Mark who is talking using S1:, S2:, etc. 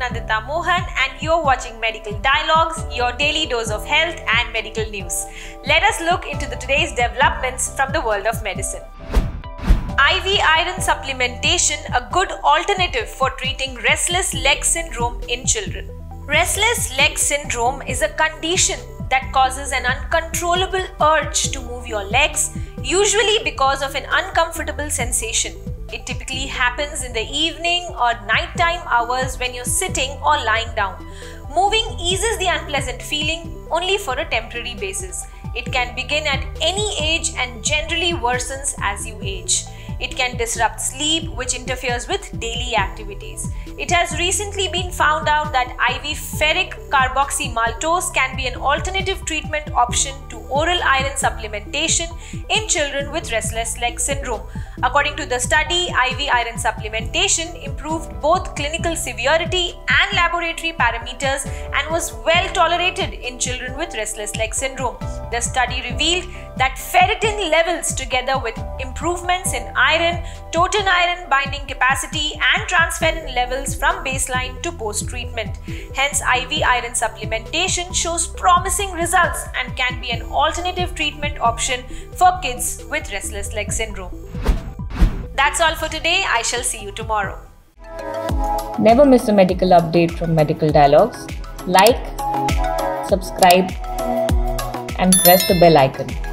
S1: Nandita Mohan and you're watching Medical Dialogues, your daily dose of health and medical news. Let us look into today's developments from the world of medicine. IV iron supplementation, a good alternative for treating restless leg syndrome in children. Restless leg syndrome is a condition that causes an uncontrollable urge to move your legs, usually because of an uncomfortable sensation. It typically happens in the evening or nighttime hours when you're sitting or lying down. Moving eases the unpleasant feeling only for a temporary basis. It can begin at any age and generally worsens as you age. It can disrupt sleep, which interferes with daily activities. It has recently been found out that IV ferric carboxymaltose can be an alternative treatment option to oral iron supplementation in children with restless leg syndrome. According to the study, IV iron supplementation improved both clinical severity and laboratory parameters and was well tolerated in children with restless leg syndrome. The study revealed that ferritin levels, together with improvements in iron, total iron binding capacity and transferrin levels from baseline to post-treatment. Hence, IV iron supplementation shows promising results and can be an alternative treatment option for kids with restless leg syndrome. That's all for today. I shall see you tomorrow.
S2: Never miss a medical update from Medical Dialogues. Like, subscribe, and press the bell icon.